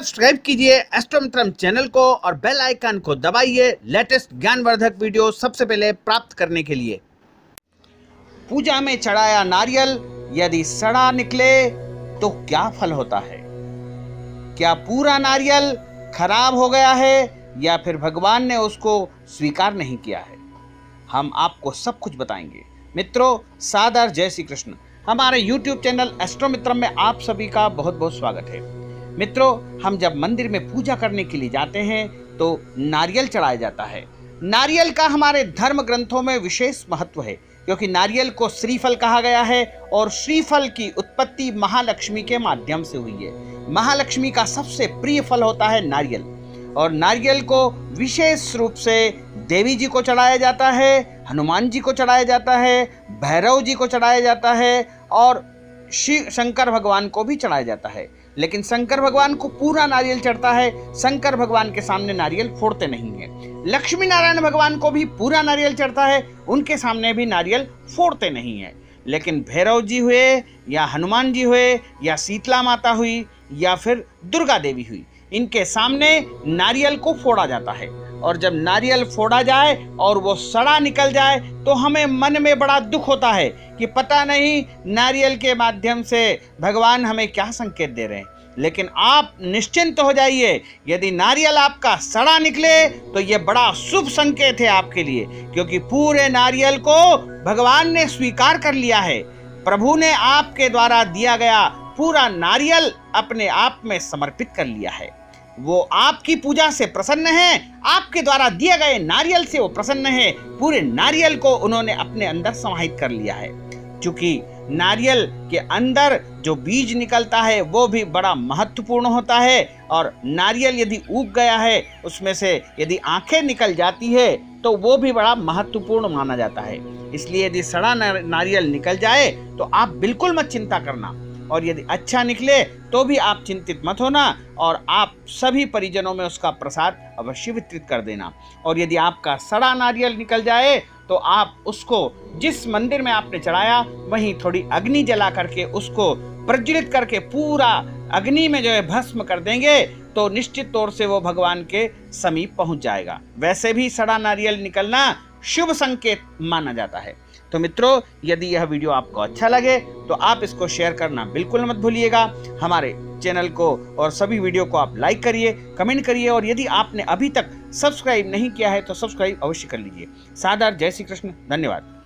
Subscribe कीजिए एस्ट्रोमित्रम channel को और बेल आइकन को दबाइए लेटेस्ट ज्ञानवर्धक वीडियो सबसे पहले प्राप्त करने के लिए। पूजा में चढ़ाया नारियल यदि सड़ा निकले तो क्या फल होता है? क्या पूरा नारियल खराब हो गया है या फिर भगवान ने उसको स्वीकार नहीं किया है? हम आपको सब कुछ बताएंगे। मित्रों, सादर जय श्री कृष्ण। हमारे YouTube चैनल एस्ट्रोमित्रम में आप सभी का बहुत बहुत स्वागत है। मित्रों, हम जब मंदिर में पूजा करने के लिए जाते हैं तो नारियल चढ़ाया जाता है। नारियल का हमारे धर्म ग्रंथों में विशेष महत्व है, क्योंकि नारियल को श्रीफल कहा गया है और श्रीफल की उत्पत्ति महालक्ष्मी के माध्यम से हुई है। महालक्ष्मी का सबसे प्रिय फल होता है नारियल, और नारियल को विशेष रूप से देवी जी को चढ़ाया जाता है, हनुमान जी को चढ़ाया जाता है, भैरव जी को चढ़ाया जाता है और शिव शंकर भगवान को भी चढ़ाया जाता है। लेकिन शंकर भगवान को पूरा नारियल चढ़ता है। शंकर भगवान के सामने नारियल फोड़ते नहीं है। लक्ष्मी नारायण भगवान को भी पूरा नारियल चढ़ता है, उनके सामने भी नारियल फोड़ते नहीं है। लेकिन भैरव जी हुए या हनुमान जी हुए या शीतला माता हुई या फिर दुर्गा देवी हुई, इनके सामने नारियल को फोड़ा जाता है। और जब नारियल फोड़ा जाए और वो सड़ा निकल जाए तो हमें मन में बड़ा दुख होता है कि पता नहीं नारियल के माध्यम से भगवान हमें क्या संकेत दे रहे हैं। लेकिन आप निश्चिंत हो जाइए, यदि नारियल आपका सड़ा निकले तो ये बड़ा शुभ संकेत है आपके लिए, क्योंकि पूरे नारियल को भगवान ने स्वीकार कर लिया है। प्रभु ने आपके द्वारा दिया गया पूरा नारियल अपने आप में समर्पित कर लिया है। वो आपकी पूजा से प्रसन्न है, आपके द्वारा दिए गए नारियल से वो प्रसन्न है। पूरे नारियल को उन्होंने अपने अंदर समाहित कर लिया है। क्योंकि नारियल के अंदर जो बीज निकलता है वो भी बड़ा महत्वपूर्ण होता है, और नारियल यदि उग गया है, उसमें से यदि आंखें निकल जाती है तो वो भी बड़ा महत्वपूर्ण माना जाता है। इसलिए यदि सड़ा नारियल निकल जाए तो आप बिल्कुल मत चिंता करना, और यदि अच्छा निकले तो भी आप चिंतित मत होना, और आप सभी परिजनों में उसका प्रसाद अवश्य वितरित कर देना। और यदि आपका सड़ा नारियल निकल जाए तो आप उसको जिस मंदिर में आपने चढ़ाया वहीं थोड़ी अग्नि जला करके उसको प्रज्वलित करके पूरा अग्नि में जो है भस्म कर देंगे तो निश्चित तौर से वो भगवान के समीप पहुंच जाएगा। वैसे भी सड़ा नारियल निकलना शुभ संकेत माना जाता है। तो मित्रों, यदि यह वीडियो आपको अच्छा लगे तो आप इसको शेयर करना बिल्कुल मत भूलिएगा। हमारे चैनल को और सभी वीडियो को आप लाइक करिए, कमेंट करिए, और यदि आपने अभी तक सब्सक्राइब नहीं किया है तो सब्सक्राइब अवश्य कर लीजिए। सादर जय श्री कृष्ण। धन्यवाद।